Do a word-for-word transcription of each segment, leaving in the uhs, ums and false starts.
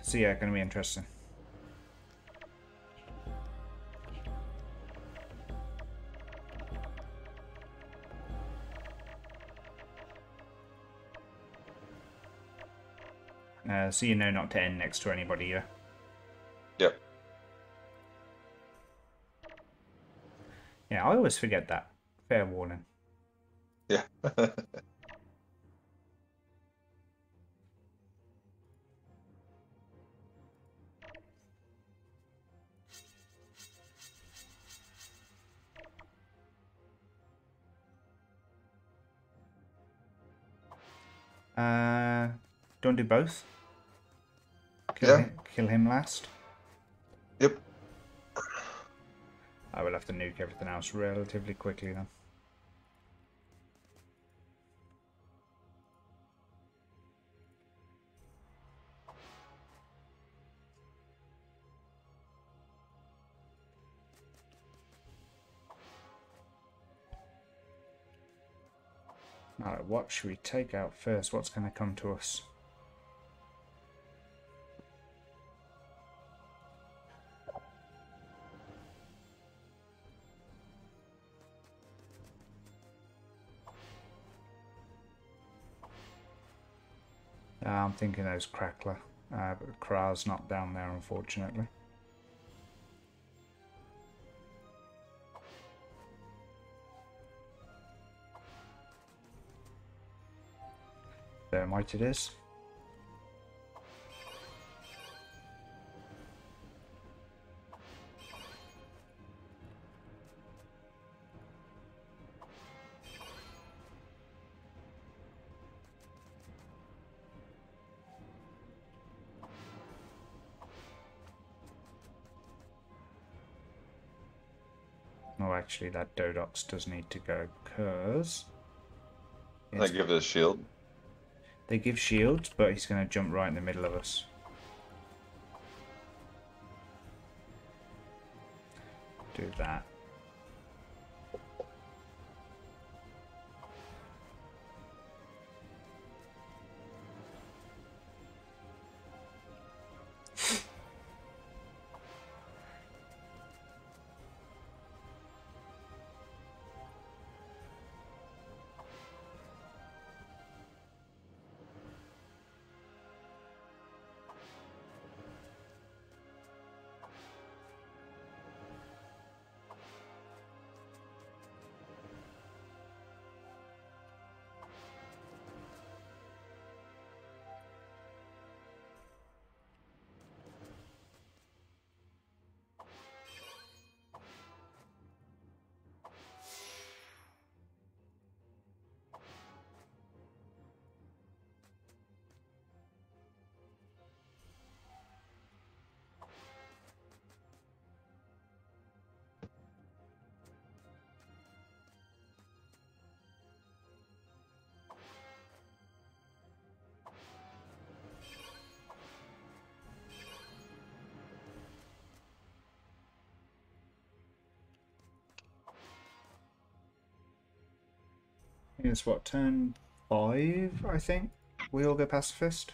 So yeah, going to be interesting. Uh, so you know not to end next to anybody, yeah? Yep. Yeah, I always forget that. Fair warning. Yeah. Uh, don't do both. Kill Yeah. him, kill him last. Yep. I will have to nuke everything else relatively quickly then. Alright, what should we take out first? What's going to come to us? Uh, I'm thinking those Crackler, uh, but Kraz's not down there, unfortunately. Thermite it is. Oh, actually, that Dodox does need to go because I give it a shield. they give shields, but he's going to jump right in the middle of us. Do that. It's what, turn five, I think? We all go pacifist?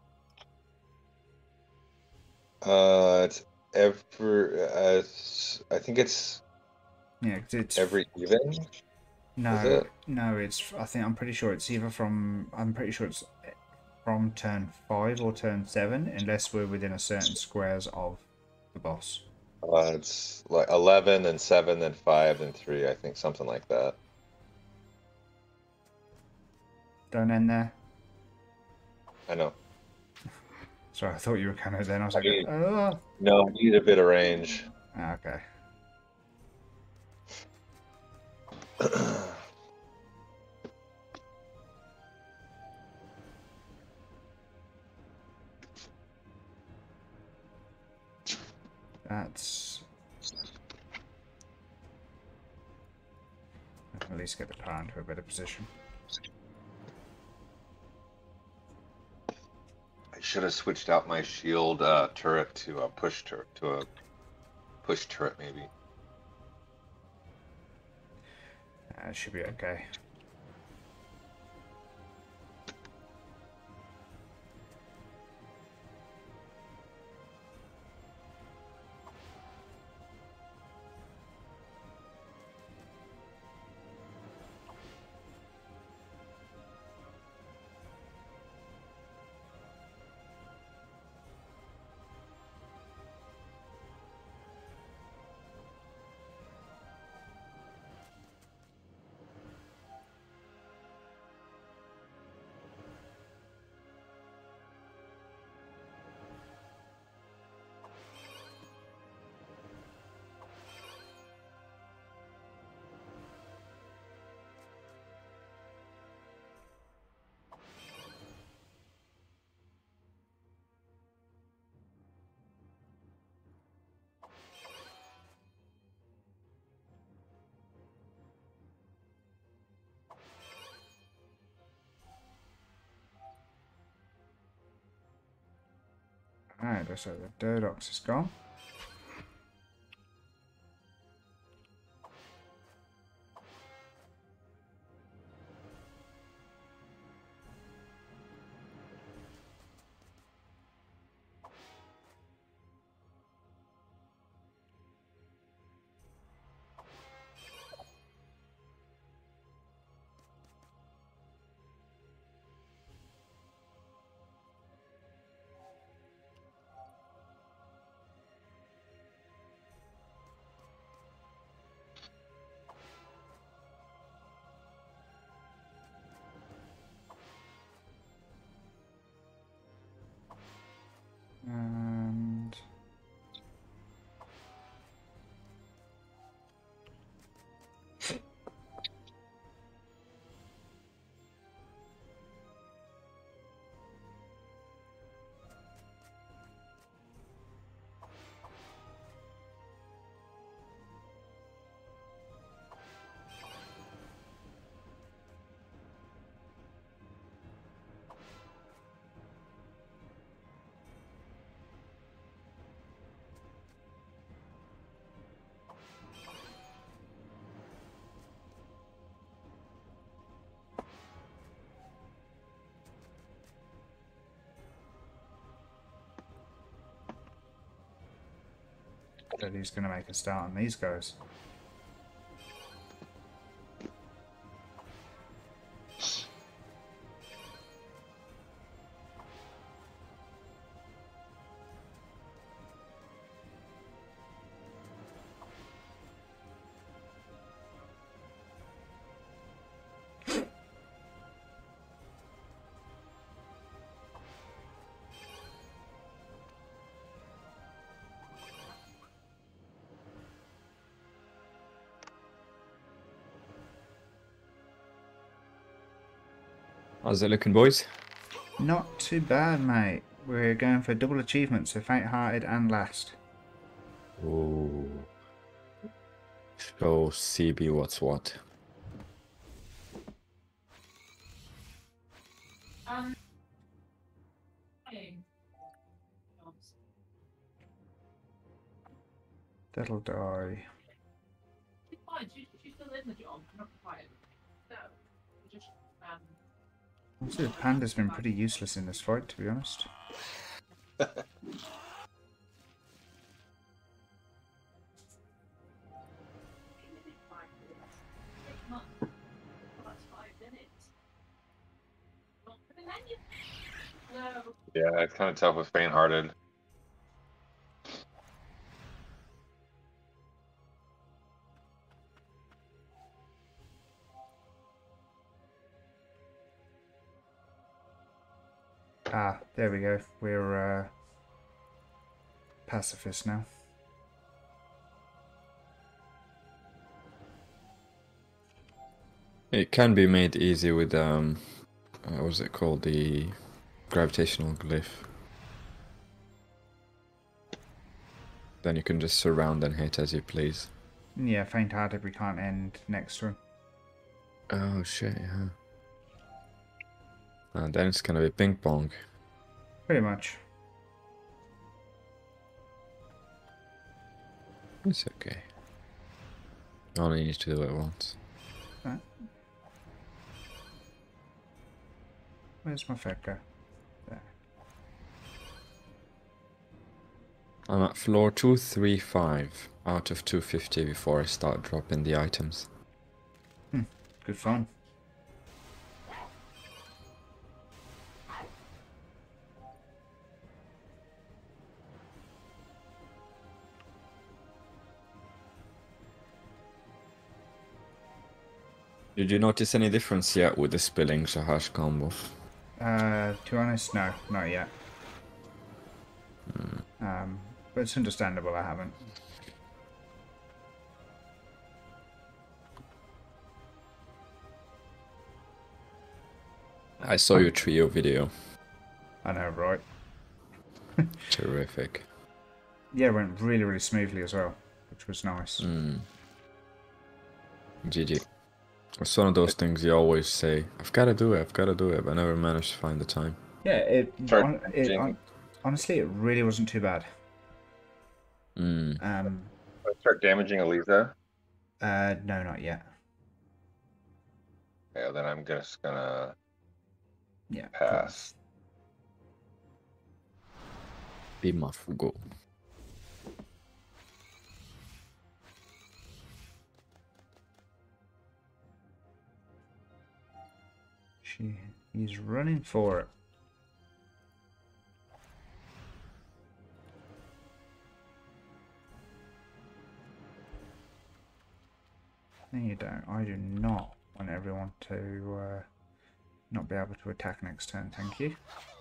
Uh, it's every. Uh, it's, I think it's Yeah, 'cause it's every even. Is no, it? no. It's I think I'm pretty sure it's either from I'm pretty sure it's from turn five or turn seven, unless we're within a certain squares of the boss. Uh, it's like eleven and seven and five and three. I think something like that. Don't end there. I know. Sorry, I thought you were kind of then. I was I like, need, oh, no, I need a bit of range. okay. That's at least get the car into a better position. I should have switched out my shield uh, turret to a push turret to a push turret maybe. Uh, it should be okay. Okay, so the Durdox is gone. And that he's going to make a start on these guys. How's it looking, boys? Not too bad, mate. We're going for double achievements, so faint-hearted and last. Ooh. Show C B what's what. Um, That'll die. it's fine. She's, she's still in the job. I'm not quiet. So, we just, um, Also, Panda's been pretty useless in this fight, to be honest. five minutes. Six months. Well, that's five minutes. Not for the menu. No. Yeah, it's kind of tough with faint-hearted. Ah, there we go. We're uh, pacifists now. It can be made easy with um, uh, what's it called? The gravitational glyph. Then you can just surround and hit as you please. Yeah, faint-hearted, we can't end next to him. Oh shit, yeah. And then it's gonna be ping pong. Pretty much. It's okay. Only need to do it once. Right. Where's my Fedka? There. I'm at floor two three five out of two fifty before I start dropping the items. Good fun. Did you notice any difference yet with the spilling Shahash combo? Uh, to be honest, no, not yet. Mm. Um, but it's understandable I haven't. I saw your trio video. I know, right? Terrific. Yeah, it went really, really smoothly as well, which was nice. Mm. G G. It's one of those things you always say, I've got to do it, I've got to do it, but I never manage to find the time. Yeah, it, Start on, it changing. on, honestly, it really wasn't too bad. Mm. Um, Let's start damaging Eliza. uh, no, not yet. Yeah, then I'm just gonna Yeah, pass. Be Mafugo. She, he's running for it. No, you don't. I do not want everyone to uh, not be able to attack next turn. Thank you.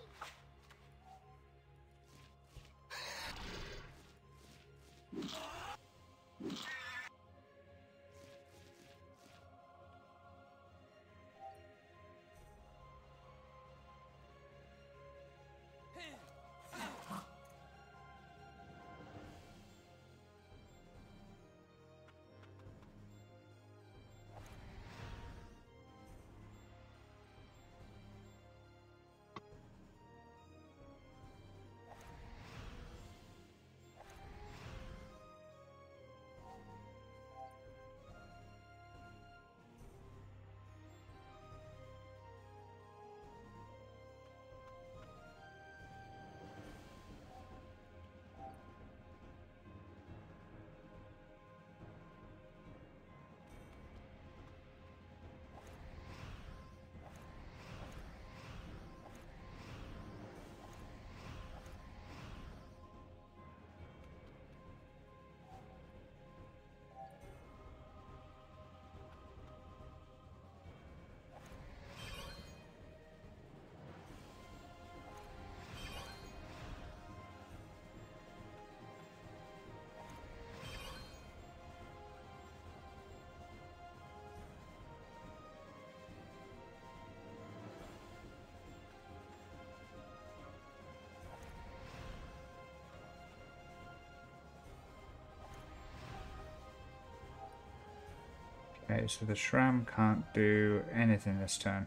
Okay, so the Shram can't do anything this turn.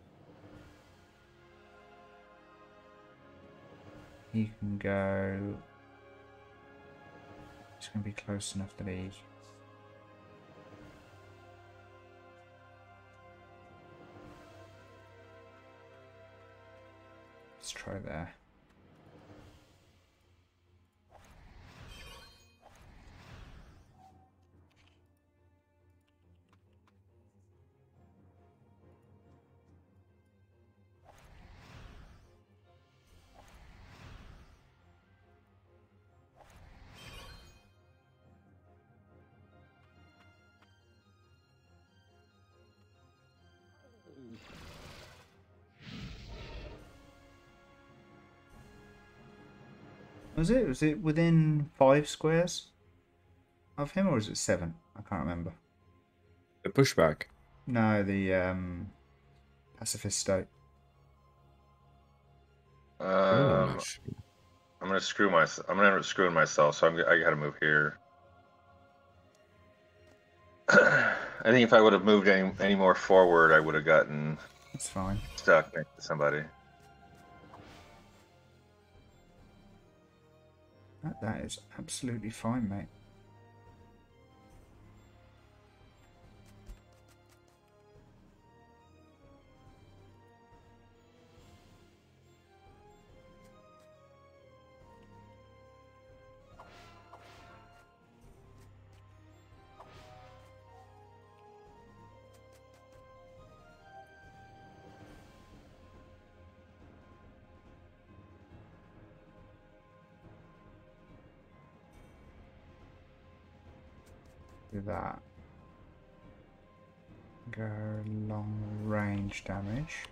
He can go... He's going to be close enough that he... Let's try there. Was it? Was it within five squares of him, or was it seven? I can't remember. The pushback. No, the um, pacifist state. Oh, Um, nice. I'm gonna screw myself. I'm gonna end up screwing myself, so I'm, I gotta move here. I think if I would have moved any any more forward, I would have gotten That's fine. stuck next to somebody. That, that is absolutely fine, mate. Do that. Go long range damage.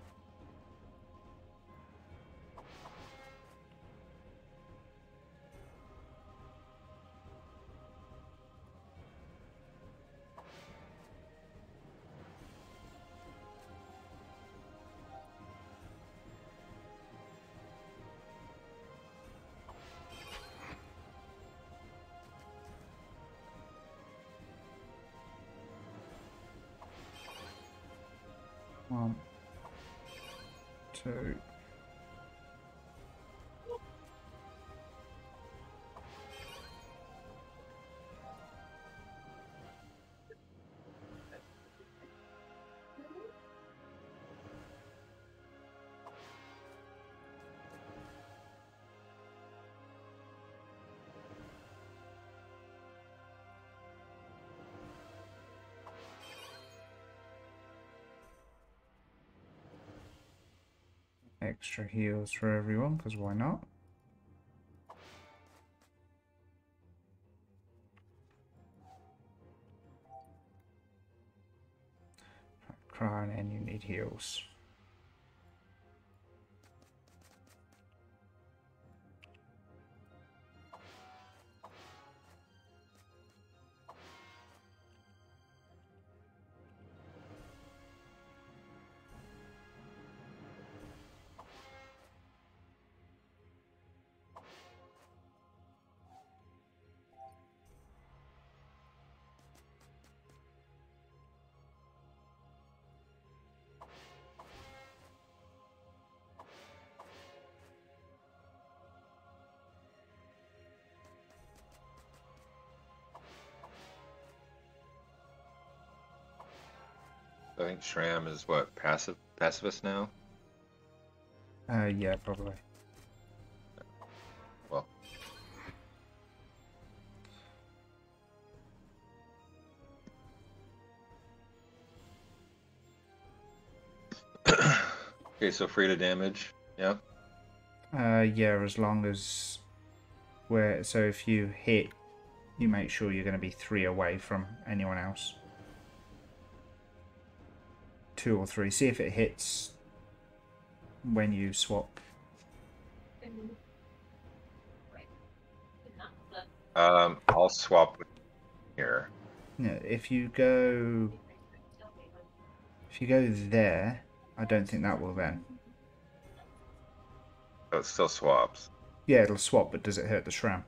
One, two, extra heals for everyone, because why not? Crown, and you need heals. I think Shram is what, passive pacifist now? Uh, yeah, probably. Well, okay, so free to damage. Yeah. Uh, yeah, as long as where so if you hit, you make sure you're going to be three away from anyone else. Two or three. See if it hits when you swap. Um, I'll swap with here. Yeah, if you go, if you go there, I don't think that will then. So it still swaps. Yeah, it'll swap, but does it hurt the Shram?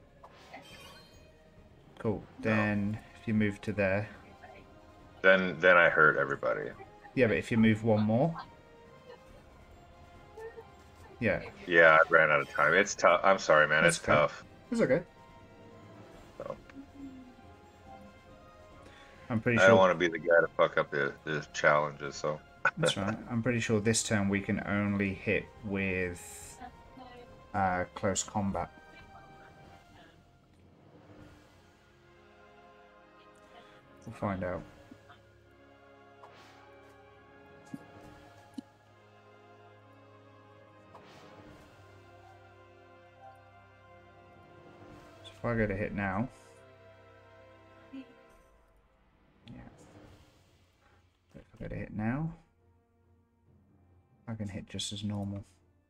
Cool. Then if you move to there. Then then I hurt everybody. Yeah, but if you move one more. Yeah. Yeah, I ran out of time. It's tough. I'm sorry, man. That's it's fair. tough. It's okay. So, I'm pretty I sure. don't want to be the guy to fuck up the, the challenges, so. That's right. I'm pretty sure this turn we can only hit with uh, close combat. We'll find out. So if I go to hit now. Yeah. If I go to hit now, I can hit just as normal.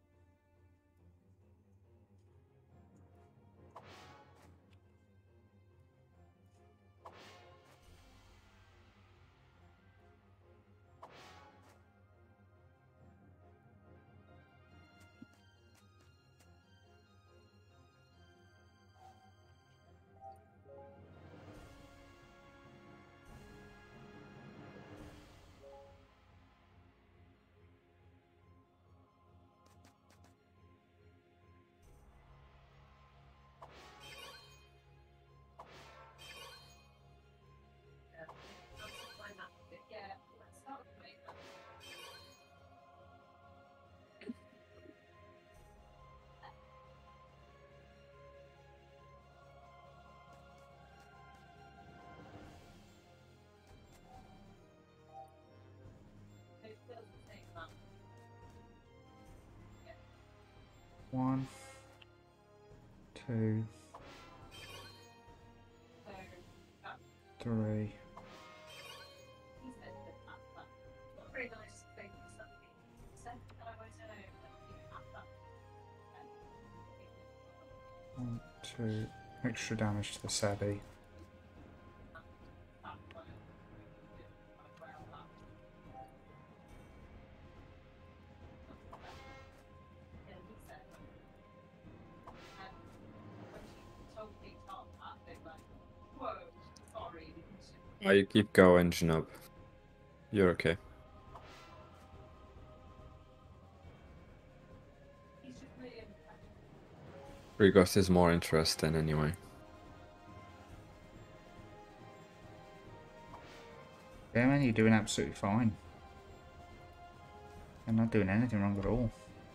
One, two, three. One, two. Extra damage to the Sabi. Oh, you keep go engine up. You're okay. Rigos is more interesting anyway. Yeah, man, you're doing absolutely fine. You're not doing anything wrong at all.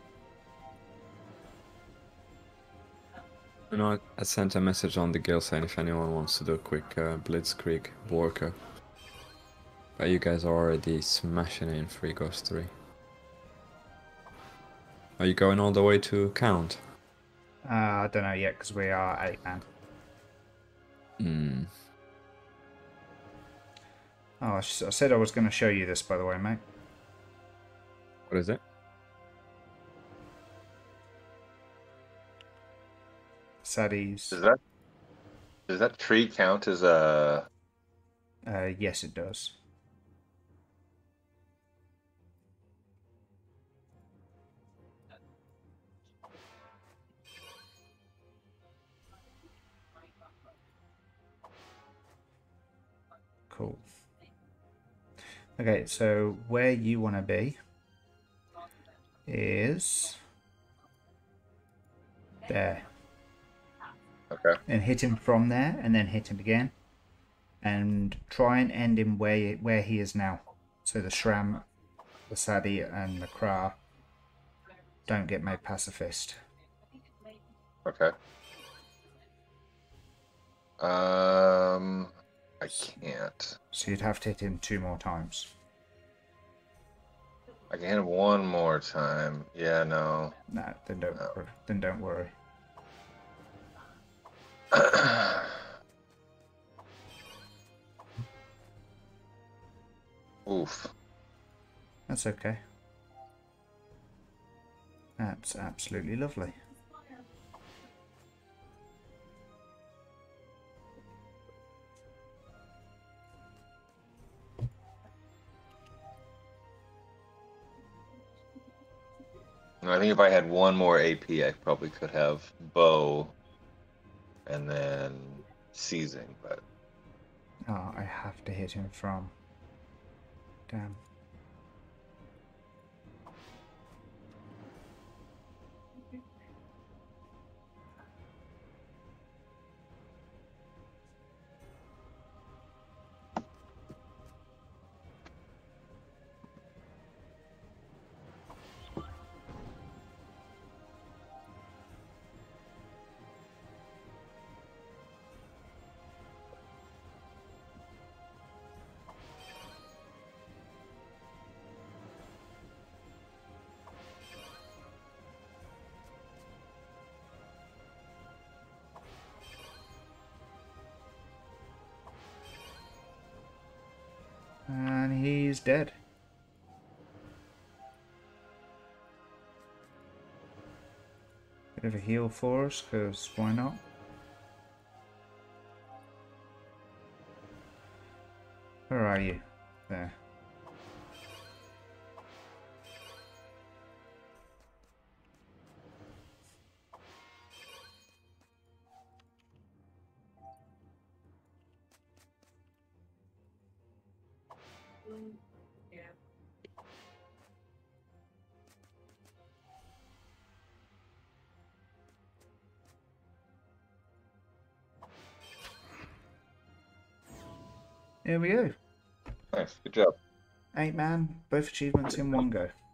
You know, I, I sent a message on the guild saying if anyone wants to do a quick uh, Blitzkrieg Borka. But you guys are already smashing it in Free Ghost three. Are you going all the way to count? Uh, I don't know yet because we are eight man. Hmm. Oh, I, s- I said I was going to show you this, by the way, mate. What is it? Saddies. Does that does that tree count as a? Uh, yes, it does. Cool. Okay, so where you want to be is there. Okay. And hit him from there, and then hit him again. And try and end him where, where he is now. So the Shram, the Sadi, and the Kra don't get made pacifist. Okay. Um, I can't. So you'd have to hit him two more times. I can hit him one more time. Yeah, no. No, then don't. No. wor- Then don't worry. Oof. That's okay. That's absolutely lovely. I think if I had one more A P, I probably could have bow and then seizing, but Oh, I have to hit him from. Damn. And he's dead. Bit of a heal for us, because why not? Where are you? There. Yeah. Here we go. nice. Good job. Eight man, both achievements in one go.